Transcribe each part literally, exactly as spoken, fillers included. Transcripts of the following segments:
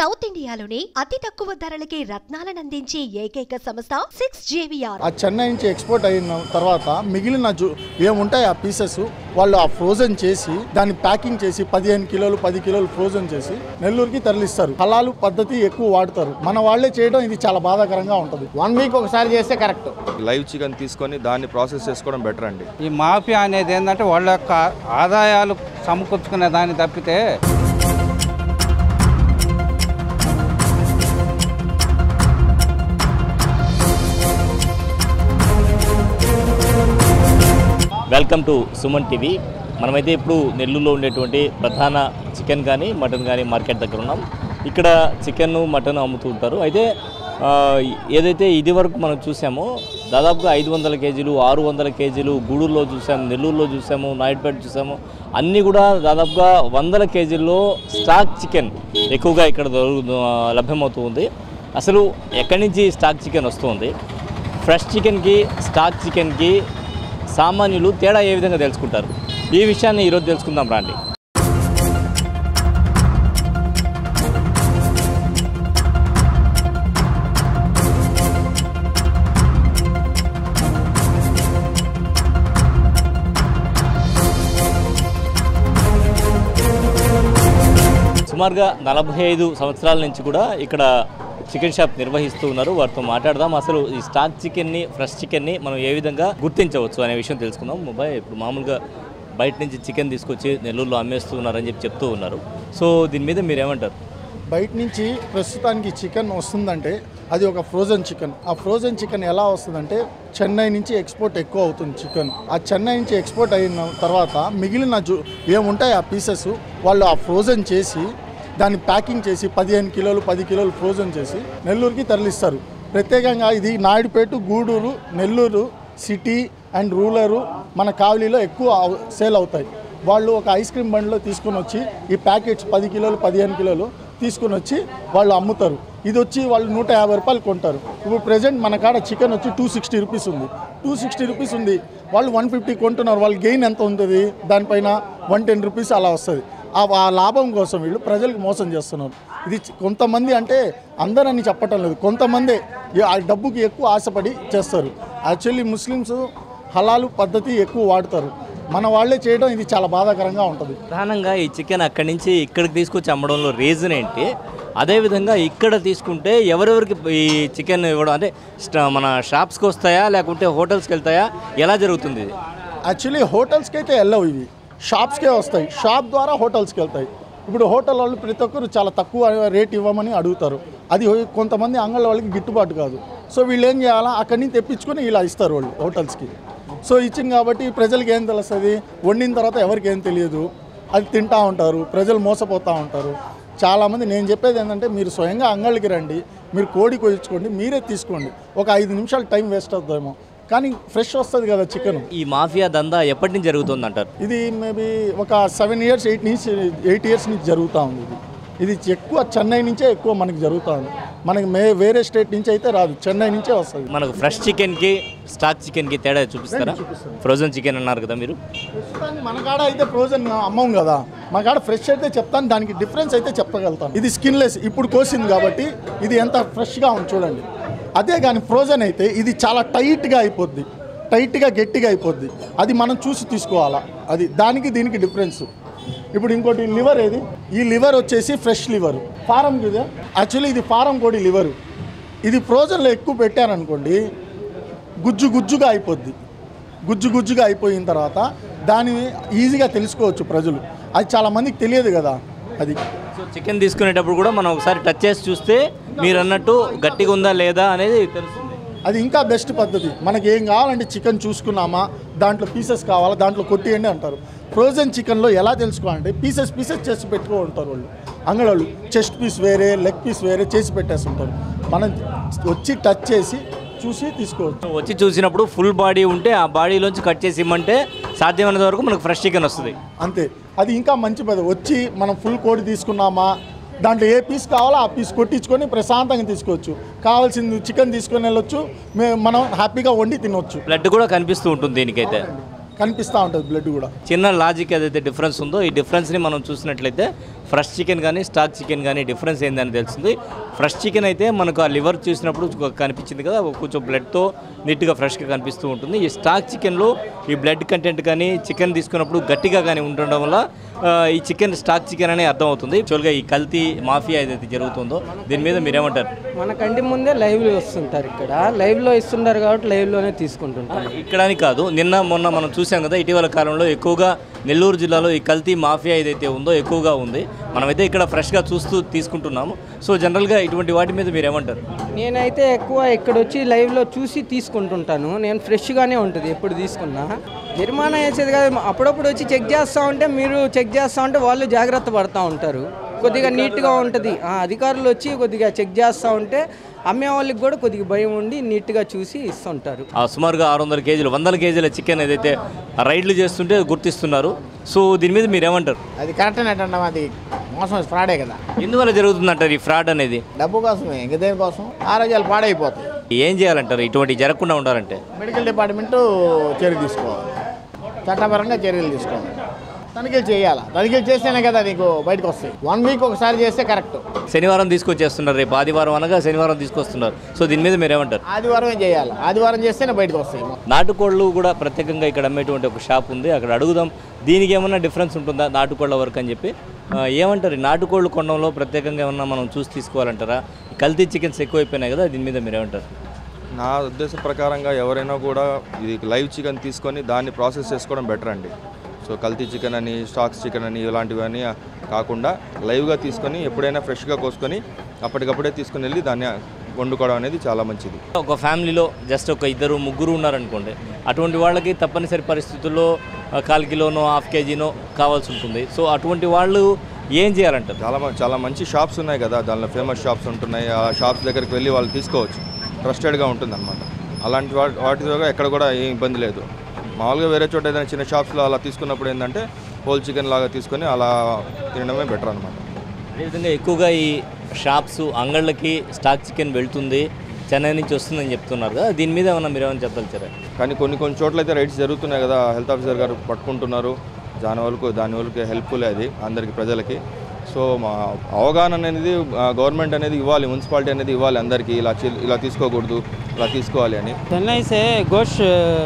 South ఇండియాలోనే అతి తక్కువ ధరలకి రత్నాలను అందించే ఏకైక సంస్థ సిక్స్ జేవిఆర్. ఆ చెన్నై నుంచి ఎక్స్పోర్ట్ అయిన తర్వాత మిగిలిన ఏముంటాయి ఆ పీసెస్ వాళ్ళు ఆ ఫ్రోజన్ చేసి దాన్ని ప్యాకింగ్ చేసి పదిహేను కిలోలు పది కిలోలు ఫ్రోజన్ చేసి నెల్లూరుకి తరలిస్తారు. హలాలు పద్ధతి ఎక్కువ వాడతారు. మన వాళ్ళే చేయడం ఇది చాలా బాధాకరంగా ఉంటుంది. వన్ వీక్ ఒకసారి చేస్తే కరెక్ట్. లైవ్ చికెన్ తీసుకొని దాన్ని ప్రాసెస్ చేసుకోవడం బెటర్ అండి. ఈ మాఫియా అనేది ఏంటంటే వాళ్ళ యొక్క ఆదాయాలు సమకూర్చుకునే దాన్ని తప్పితే వెల్కమ్ టు సుమన్ టీవీ. మనమైతే ఇప్పుడు నెల్లూరులో ఉండేటువంటి ప్రధాన చికెన్ కానీ మటన్ కానీ మార్కెట్ దగ్గర ఉన్నాం. ఇక్కడ చికెన్ మటన్ అమ్ముతూ ఉంటారు. అయితే ఏదైతే ఇది వరకు మనం చూసామో దాదాపుగా ఐదు వందల కేజీలు ఆరు వందల కేజీలు గూడూరులో చూసాము, నెల్లూరులో చూసాము, నాయుడుపేట చూసాము, అన్నీ కూడా దాదాపుగా వందల కేజీల్లో స్టాక్ చికెన్ ఎక్కువగా ఇక్కడ లభ్యమవుతూ ఉంది. అసలు ఎక్కడి నుంచి స్టాక్ చికెన్ వస్తుంది, ఫ్రెష్ చికెన్కి స్టాక్ చికెన్కి సామాన్యులు తేడా ఏ విధంగా తెలుసుకుంటారు, ఈ విషయాన్ని ఈరోజు తెలుసుకుందాం రండి. సుమారుగా నలభై ఐదు సంవత్సరాల నుంచి కూడా ఇక్కడ చికెన్ షాప్ నిర్వహిస్తూ ఉన్నారు. వారితో మాట్లాడదాం. అసలు ఈ స్టాక్ చికెన్ని ఫ్రెష్ చికెన్ని మనం ఏ విధంగా గుర్తించవచ్చు అనే విషయం తెలుసుకుందాం. మొబైల్ ఇప్పుడు మామూలుగా బయట నుంచి చికెన్ తీసుకొచ్చి నెల్లూరులో అమ్మేస్తూ ఉన్నారని చెప్పి చెప్తూ ఉన్నారు. సో దీని మీద మీరు ఏమంటారు? బయట నుంచి ప్రస్తుతానికి చికెన్ వస్తుందంటే అది ఒక ఫ్రోజన్ చికెన్. ఆ ఫ్రోజన్ చికెన్ ఎలా వస్తుందంటే చెన్నై నుంచి ఎక్స్పోర్ట్ ఎక్కువ అవుతుంది చికెన్. ఆ చెన్నై నుంచి ఎక్స్పోర్ట్ అయిన తర్వాత మిగిలిన ఏముంటాయి ఆ పీసెస్ వాళ్ళు ఆ ఫ్రోజన్ చేసి దాన్ని ప్యాకింగ్ చేసి పదిహేను కిలోలు పది కిలోలు ఫ్రోజన్ చేసి నెల్లూరుకి తరలిస్తారు. ప్రత్యేకంగా ఇది Naidupeta, Gudur, Nellore city and rural మన కావలిలో ఎక్కువ సేల్ అవుతాయి. వాళ్ళు ఒక ఐస్ క్రీమ్ బండిలో తీసుకొని వచ్చి ఈ ప్యాకెట్స్ పది కిలోలు పదిహేను కిలోలు తీసుకొని వచ్చి వాళ్ళు అమ్ముతారు. ఇది వచ్చి వాళ్ళు నూట యాభై రూపాయలు కొంటారు. ఇప్పుడు ప్రజెంట్ మన కాడ చికెన్ వచ్చి టూ సిక్స్టీ రూపీస్ ఉంది. టూ సిక్స్టీ రూపీస్ ఉంది, వాళ్ళు వన్ ఫిఫ్టీ కొంటున్నారు. వాళ్ళు గెయిన్ ఎంత ఉంటుంది, దానిపైన వన్ టెన్ రూపీస్ అలా వస్తుంది. ఆ లాభం కోసం వీళ్ళు ప్రజలకు మోసం చేస్తున్నారు. ఇది కొంతమంది, అంటే అందరని చెప్పటం లేదు, కొంతమంది ఆ డబ్బుకి ఎక్కువ ఆశపడి చేస్తారు. యాక్చువల్లీ ముస్లిమ్స్ హలాలు పద్ధతి ఎక్కువ వాడతారు. మన వాళ్ళే చేయడం ఇది చాలా బాధాకరంగా ఉంటుంది. ప్రధానంగా ఈ చికెన్ అక్కడి నుంచి ఇక్కడికి తీసుకొచ్చి అమ్మడంలో రీజన్ ఏంటి? అదేవిధంగా ఇక్కడ తీసుకుంటే ఎవరెవరికి ఈ చికెన్ ఇవ్వడం, అంటే మన షాప్స్కి వస్తాయా లేకుంటే హోటల్స్కి వెళ్తాయా, ఎలా జరుగుతుంది ఇది? యాక్చువల్లీ హోటల్స్కి అయితే వెళ్ళవు, ఇవి షాప్స్కే వస్తాయి. షాప్ ద్వారా హోటల్స్కి వెళ్తాయి. ఇప్పుడు హోటల్ వాళ్ళు ప్రతి ఒక్కరు చాలా తక్కువ రేట్ ఇవ్వమని అడుగుతారు. అది కొంతమంది అంగళ్ళ వాళ్ళకి గిట్టుబాటు కాదు. సో వీళ్ళు ఏం చేయాలా, అక్కడి నుంచి తెప్పించుకొని ఇలా ఇస్తారు వాళ్ళు హోటల్స్కి. సో ఇచ్చింది కాబట్టి ప్రజలకు ఏం తెలుస్తుంది, వండిన తర్వాత ఎవరికి ఏం తెలియదు, అది తింటూ ఉంటారు, ప్రజలు మోసపోతూ ఉంటారు. చాలామంది, నేను చెప్పేది ఏంటంటే మీరు స్వయంగా అంగళ్ళకి రండి, మీరు కోడి కోయించుకోండి, మీరే తీసుకోండి. ఒక ఐదు నిమిషాలు టైం వేస్ట్ అవుతుందేమో, కానీ ఫ్రెష్ వస్తుంది కదా చికెన్. ఈ మాఫియా దందా ఎప్పటి నుంచి జరుగుతుంది అంటారు? ఇది మేబీ ఒక సెవెన్ ఇయర్స్ ఎయిట్ నుంచి ఎయిట్ ఇయర్స్ నుంచి జరుగుతూ ఉంది. ఇది ఇది ఎక్కువ చెన్నై నుంచే ఎక్కువ మనకి జరుగుతూ ఉంది. మనకి మే వేరే స్టేట్ నుంచి అయితే రాదు, చెన్నై నుంచే వస్తుంది. మనకు ఫ్రెష్ చికెన్కి స్టాక్ చికెన్కి తేడా చూపిస్తారా? ఫ్రోజన్ చికెన్ అన్నారు కదా మీరు. మన కాడ అయితే ఫ్రోజన్ అమ్మం కదా, మన కాడ ఫ్రెష్ అయితే చెప్తాను, దానికి డిఫరెన్స్ అయితే చెప్పగలుగుతాను. ఇది స్కిన్లెస్, ఇప్పుడు కోసింది కాబట్టి ఇది ఎంత ఫ్రెష్గా ఉంది చూడండి. అదే కానీ ఫ్రోజన్ అయితే ఇది చాలా టైట్గా అయిపోద్ది, టైట్గా గట్టిగా అయిపోద్ది. అది మనం చూసి తీసుకోవాలా, అది దానికి దీనికి డిఫరెన్స్. ఇప్పుడు ఇంకోటి లివర్, ఏది ఈ లివర్ వచ్చేసి ఫ్రెష్ లివర్, ఫారం కదా. యాక్చువల్లీ ఇది ఫారం కోడి లివరు. ఇది ఫ్రోజన్లో ఎక్కువ పెట్టారనుకోండి గుజ్జు గుజ్జుగా అయిపోద్ది. గుజ్జు గుజ్జుగా అయిపోయిన తర్వాత దాన్ని ఈజీగా తెలుసుకోవచ్చు ప్రజలు. అది చాలామందికి తెలియదు కదా. అది సో చికెన్ తీసుకునేటప్పుడు కూడా మనం ఒకసారి టచ్ చేసి చూస్తే మీరు అన్నట్టు గట్టిగా ఉందా లేదా అనేది తెలుస్తుంది. అది ఇంకా బెస్ట్ పద్ధతి. మనకి ఏం కావాలంటే చికెన్ చూసుకున్నామా, దాంట్లో పీసెస్ కావాలా, దాంట్లో కొట్టియండి అంటారు. ఫ్రోజన్ చికెన్లో ఎలా తెలుసుకోవాలంటే పీసెస్ పీసెస్ చేసి పెట్టుకో ఉంటారు వాళ్ళు అంగళాళ్ళు. చెస్ట్ పీస్ వేరే, లెగ్ పీస్ వేరే చేసి పెట్టేస్తుంటారు. మనం వచ్చి టచ్ చేసి చూసి తీసుకోవచ్చు. వచ్చి చూసినప్పుడు ఫుల్ బాడీ ఉంటే ఆ బాడీలోంచి కట్ చేసి ఇమ్మంటే సాధ్యమైనంత వరకు మనకు ఫ్రెష్ చికెన్ వస్తుంది. అంతే, అది ఇంకా మంచి పద్ధతి. వచ్చి మనం ఫుల్ కోడి తీసుకున్నామా, దాంట్లో ఏ పీస్ కావాలో ఆ పీస్ కొట్టించుకొని ప్రశాంతంగా తీసుకోవచ్చు. కావాల్సింది చికెన్ తీసుకొని వెళ్ళొచ్చు, మనం హ్యాపీగా వండి తినొచ్చు. బ్లడ్ కూడా కనిపిస్తూ ఉంటుంది దీనికైతే. కనిపిస్తూ ఉంటుంది బ్లడ్ కూడా. చిన్న లాజిక్ ఏదైతే డిఫరెన్స్ ఉందో ఈ డిఫరెన్స్ని మనం చూసినట్లయితే ఫ్రెష్ చికెన్ కానీ స్టాక్ చికెన్ కానీ డిఫరెన్స్ ఏందని తెలుస్తుంది. ఫ్రెష్ చికెన్ అయితే మనకు ఆ లివర్ చూసినప్పుడు కనిపించింది కదా, కొంచెం బ్లడ్తో నీట్గా ఫ్రెష్గా కనిపిస్తూ ఉంటుంది. ఈ స్టాక్ చికెన్లో ఈ బ్లడ్ కంటెంట్ కానీ చికెన్ తీసుకున్నప్పుడు గట్టిగా కానీ ఉండడం వల్ల ఈ చికెన్ స్టాక్ చికెన్ అనే అర్థమవుతుంది. యాక్చువల్గా ఈ కల్తీ మాఫియా ఏదైతే జరుగుతుందో దీని మీద మీరేమంటారు? మన కంటి ముందే లైవ్లో వస్తుంటారు, ఇక్కడ లైవ్లో ఇస్తుంటారు కాబట్టి లైవ్లోనే తీసుకుంటుంటారు. ఇక్కడని కాదు, నిన్న మొన్న మనం చూసాం కదా, ఇటీవల కాలంలో ఎక్కువగా నెల్లూరు జిల్లాలో ఈ కల్తీ మాఫియా ఏదైతే ఉందో ఎక్కువగా ఉంది. మనమైతే ఇక్కడ ఫ్రెష్గా చూస్తూ తీసుకుంటున్నాము. సో జనరల్గా ఇటువంటి వాటి మీద మీరు ఏమంటారు? నేనైతే ఎక్కువ ఇక్కడ వచ్చి లైవ్లో చూసి తీసుకుంటుంటాను. నేను ఫ్రెష్గానే ఉంటుంది ఎప్పుడు తీసుకున్నా. జరిమానా వేసేది కాదు, అప్పుడప్పుడు వచ్చి చెక్ చేస్తూ ఉంటే మీరు చెక్ చేస్తూ ఉంటే వాళ్ళు జాగ్రత్త పడుతూ ఉంటారు. కొద్దిగా నీట్గా ఉంటుంది. అధికారులు వచ్చి కొద్దిగా చెక్ చేస్తూ ఉంటే అమ్మే వాళ్ళకి కూడా కొద్దిగా భయం ఉండి నీట్గా చూసి ఇస్తుంటారు. సుమారుగా ఆరు వందల కేజీలు వందల కేజీల చికెన్ ఏదైతే రైడ్లు చేస్తుంటే గుర్తిస్తున్నారు. సో దీని మీద మీరు ఏమంటారు? అది కరెక్ట్ అంటాం, అది మోసం ఫ్రాడే కదా. ఎందువల్ల జరుగుతుందంటారు ఈ ఫ్రాడ్ అనేది? డబ్బు కోసమే, ఇంక దేనికోసం? ఆరోగ్యాలు పాడైపోతాయి. ఏం చేయాలంటారు ఇటువంటి జరగకుండా ఉండాలంటే? మెడికల్ డిపార్ట్మెంట్ చర్యలు తీసుకోవాలి, చట్టపరంగా చర్యలు తీసుకోవాలి, తనిఖీలు చేయాలి. తనిఖీలు చేస్తేనే కదా నీకు బయటకు వస్తాయి. వన్ వీక్ ఒకసారి చేస్తే కరెక్ట్. శనివారం తీసుకొచ్చేస్తున్నారు, రేపు ఆదివారం అనగా శనివారం తీసుకొస్తున్నారు. సో దీని మీద మీరు ఏమంటారు? ఆదివారం చేయాలి, ఆదివారం చేస్తేనే బయటకు వస్తాయి. నాటుకోళ్ళు కూడా ప్రత్యేకంగా ఇక్కడ అమ్మేటువంటి ఒక షాప్ ఉంది, అక్కడ అడుగుదాం దీనికి ఏమన్నా డిఫరెన్స్ ఉంటుందా నాటుకోళ్ళ వరకు అని చెప్పి. ఏమంటారు నాటుకోళ్ళు కొనడంలో ప్రత్యేకంగా ఏమన్నా మనం చూసి తీసుకోవాలంటారా? కల్తీ చికెన్స్ ఎక్కువైపోయినాయి కదా, దీని మీద మీరు ఏమంటారు? నా ఉద్దేశం ప్రకారంగా ఎవరైనా కూడా ఇది లైవ్ చికెన్ తీసుకొని దాన్ని ప్రాసెస్ చేసుకోవడం బెటర్ అండి. సో కల్తీ చికెన్ అని, స్టాక్స్ చికెన్ అని ఇలాంటివన్నీ కాకుండా లైవ్గా తీసుకొని ఎప్పుడైనా ఫ్రెష్గా కోసుకొని అప్పటికప్పుడే తీసుకుని వెళ్ళి దాన్ని వండుకోవడం అనేది చాలా మంచిది. ఒక ఫ్యామిలీలో జస్ట్ ఒక ఇద్దరు ముగ్గురు ఉన్నారనుకోండి, అటువంటి వాళ్ళకి తప్పనిసరి పరిస్థితుల్లో కాల్ కిలోనో హాఫ్ కేజీనో కావాల్సి ఉంటుంది. సో అటువంటి వాళ్ళు ఏం చేయాలంటారు? చాలా చాలా మంచి షాప్స్ ఉన్నాయి కదా, దానిలో ఫేమస్ షాప్స్ ఉంటున్నాయి. ఆ షాప్స్ దగ్గరికి వెళ్ళి వాళ్ళు తీసుకోవచ్చు, ట్రస్టెడ్గా ఉంటుంది అనమాట. అలాంటి వాటి వాటి ద్వారా ఎక్కడ కూడా ఏం ఇబ్బంది లేదు. మామూలుగా వేరే చోట ఏదైనా చిన్న షాప్స్లో అలా తీసుకున్నప్పుడు ఏంటంటే హోల్ చికెన్ లాగా తీసుకొని అలా తినడమే బెటర్ అనమాట. అదేవిధంగా ఎక్కువగా ఈ షాప్స్ అంగళ్ళకి స్టాక్ చికెన్ వెళ్తుంది, చెన్నై నుంచి వస్తుందని చెప్తున్నారు కదా, దీని మీద ఏమన్నా మీరు ఏమైనా చెప్పగలుగుతారా? కానీ కొన్ని కొన్ని చోట్ల అయితే రైడ్స్ జరుగుతున్నాయి కదా, హెల్త్ ఆఫీసర్ గారు పట్టుకుంటున్నారు. దాని వరకు దాని వరకు హెల్ప్ఫుల్ అది అందరికీ, ప్రజలకి. సో మా అవగాహన అనేది గవర్నమెంట్ అనేది ఇవ్వాలి, మున్సిపాలిటీ అనేది ఇవ్వాలి అందరికీ, ఇలా ఇలా తీసుకోకూడదు, ఇలా తీసుకోవాలి అని. చెన్నై से गोश्त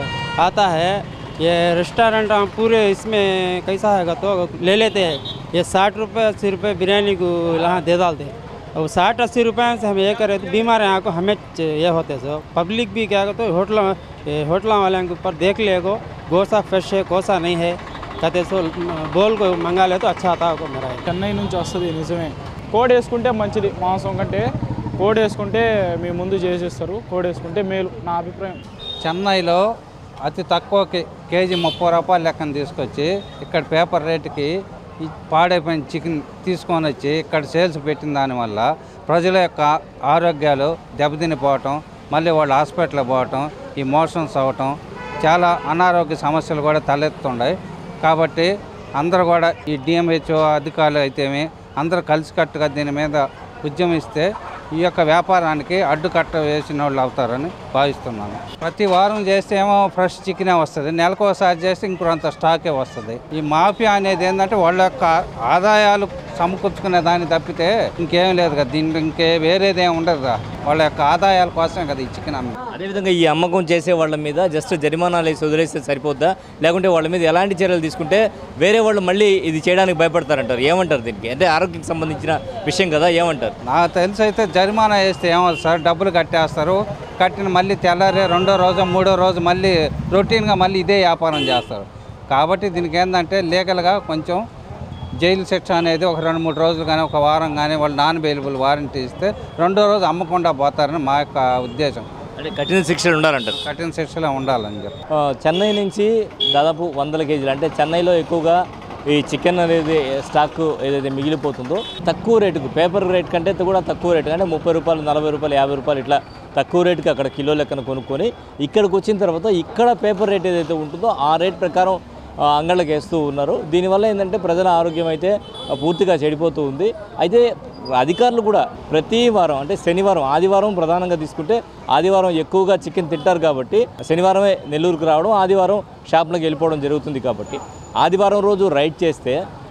आता है, ये रेस्टोरेंट हम पूरे इसमें कैसा है तो ले लेते हैं. ये साठ रुपये अस्सी रुपये बिरयानी को यहाँ दे डालते हैं. और साठ अस्सी रुपये से हम ये करें तो बीमार यहाँ को हमें ये होते सो पब्लिक भी क्या तो होटल होटल वाले के ऊपर देख ले को गोसा फ्रेश है कोसा नहीं है कहते सो बोल को मंगा ले तो अच्छा आता है मेरा. చెన్నై నుంచి వస్తుంది నిజమే. కోడ్ వేసుకుంటే మంచిది, మాంసం కంటే కోడ్ వేసుకుంటే మీ ముందు చేసేస్తారు. కోడ్ వేసుకుంటే మేలు నా అభిప్రాయం. చెన్నైలో అతి తక్కువ కేజీ ముప్పై రూపాయలు లెక్కన తీసుకొచ్చి ఇక్కడ పేపర్ రేటుకి ఈ పాడైపోయిన చికెన్ తీసుకొని వచ్చి ఇక్కడ సేల్స్ పెట్టిన దానివల్ల ప్రజల యొక్క ఆరోగ్యాలు దెబ్బతినిపోవటం, మళ్ళీ వాళ్ళు హాస్పిటల్కి పోవటం, ఈ మోషన్స్ అవ్వటం, చాలా అనారోగ్య సమస్యలు కూడా తలెత్తుంటాయి. కాబట్టి అందరూ కూడా ఈ డిఎంహెచ్ఓ అధికారులు అయితేమి అందరూ కలిసికట్టుగా దీని మీద ఉద్యమిస్తే ఈ యొక్క వ్యాపారానికి అడ్డుకట్ట వేసిన వాళ్ళు అవుతారని భావిస్తున్నాను. ప్రతి వారం చేస్తే ఏమో ఫ్రెష్ చికెనే వస్తుంది, నెలకు ఒకసారి చేస్తే ఇంకొంత స్టాకే వస్తుంది. ఈ మాఫియా అనేది ఏంటంటే వాళ్ళ యొక్క ఆదాయాలు సమకూర్చుకునే దాన్ని తప్పితే ఇంకేం లేదు కదా, దీంట్లో ఇంకే వేరేది ఏమి ఉండదు కదా, వాళ్ళ యొక్క ఆదాయాల కోసమే కదా ఈ చికెన్ అమ్మ. అదేవిధంగా ఈ అమ్మకం చేసే వాళ్ళ మీద జస్ట్ జరిమానాలు వేసి వదిలేస్తే సరిపోద్దా, లేకుంటే వాళ్ళ మీద ఎలాంటి చర్యలు తీసుకుంటే వేరే వాళ్ళు మళ్ళీ ఇది చేయడానికి భయపడతారంటారు? ఏమంటారు దీనికి? అంటే ఆరోగ్యానికి సంబంధించిన విషయం కదా, ఏమంటారు? నాకు తెలిసి అయితే జరిమానా వేస్తే ఏమవుతుంది సార్, డబ్బులు కట్టేస్తారు, కట్టిన మళ్ళీ తెల్లారే రెండో రోజు మూడో రోజు మళ్ళీ రొటీన్గా మళ్ళీ ఇదే వ్యాపారం చేస్తారు. కాబట్టి దీనికి ఏంటంటే లీగల్గా కొంచెం జైలు శిక్ష అనేది ఒక రెండు మూడు రోజులు కానీ ఒక వారం కానీ వాళ్ళు నాన్ అవైలబుల్ వారంటీ ఇస్తే రెండో రోజు అమ్మకుండా పోతారని మా యొక్క ఉద్దేశం. అంటే కఠిన శిక్షలు ఉండాలంటారు? కఠిన శిక్షలే ఉండాలని చెప్పి. చెన్నై నుంచి దాదాపు వందల కేజీలు, అంటే చెన్నైలో ఎక్కువగా ఈ చికెన్ అనేది స్టాక్ ఏదైతే మిగిలిపోతుందో తక్కువ రేటుకు, పేపర్ రేట్ కంటే కూడా తక్కువ రేటు, అంటే ముప్పై రూపాయలు నలభై రూపాయలు యాభై రూపాయలు ఇట్లా తక్కువ రేటుకి అక్కడ కిలో లెక్కన కొనుక్కొని ఇక్కడికి వచ్చిన తర్వాత ఇక్కడ పేపర్ రేట్ ఏదైతే ఉంటుందో ఆ రేట్ ప్రకారం అంగళ్ళకి వేస్తూ ఉన్నారు. దీనివల్ల ఏంటంటే ప్రజల ఆరోగ్యం అయితే పూర్తిగా చెడిపోతూ ఉంది. అయితే అధికారులు కూడా ప్రతి వారం, అంటే శనివారం ఆదివారం ప్రధానంగా తీసుకుంటే ఆదివారం ఎక్కువగా చికెన్ తింటారు కాబట్టి శనివారమే నెల్లూరుకు రావడం, ఆదివారం షాప్లోకి వెళ్ళిపోవడం జరుగుతుంది. కాబట్టి ఆదివారం రోజు రైడ్ చేస్తే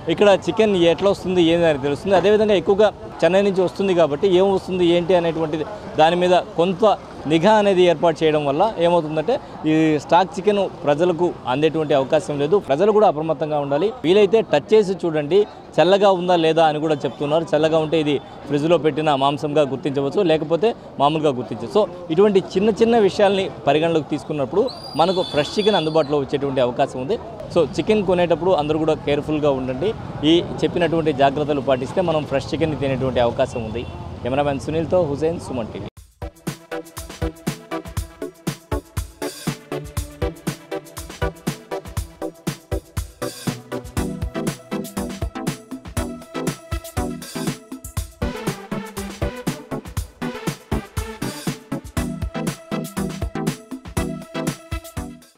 ఇక్కడ చికెన్ ఎట్లా వస్తుంది ఏంది అని తెలుస్తుంది. అదేవిధంగా ఎక్కువగా చెన్నై నుంచి వస్తుంది కాబట్టి ఏం వస్తుంది ఏంటి అనేటువంటిది దాని మీద కొంత నిఘా అనేది ఏర్పాటు చేయడం వల్ల ఏమవుతుందంటే ఈ స్టాక్ చికెన్ ప్రజలకు అందేటువంటి అవకాశం లేదు. ప్రజలు కూడా అప్రమత్తంగా ఉండాలి. వీలైతే టచ్ చేసి చూడండి చల్లగా ఉందా లేదా అని కూడా చెప్తున్నారు. చల్లగా ఉంటే ఇది ఫ్రిడ్జ్లో పెట్టిన మాంసంగా గుర్తించవచ్చు, లేకపోతే మామూలుగా గుర్తించవచ్చు. సో ఇటువంటి చిన్న చిన్న విషయాల్ని పరిగణలోకి తీసుకున్నప్పుడు మనకు ఫ్రెష్ చికెన్ అందుబాటులో వచ్చేటువంటి అవకాశం ఉంది. సో చికెన్ కొనేటప్పుడు అందరూ కూడా కేర్ఫుల్గా ఉండండి. ఈ చెప్పినటువంటి జాగ్రత్తలు పాటిస్తే మనం ఫ్రెష్ చికెన్ తినేటువంటి అవకాశం ఉంది. కెమెరామెన్ సునీల్తో హుసేన్, సుమన్ టీవీ.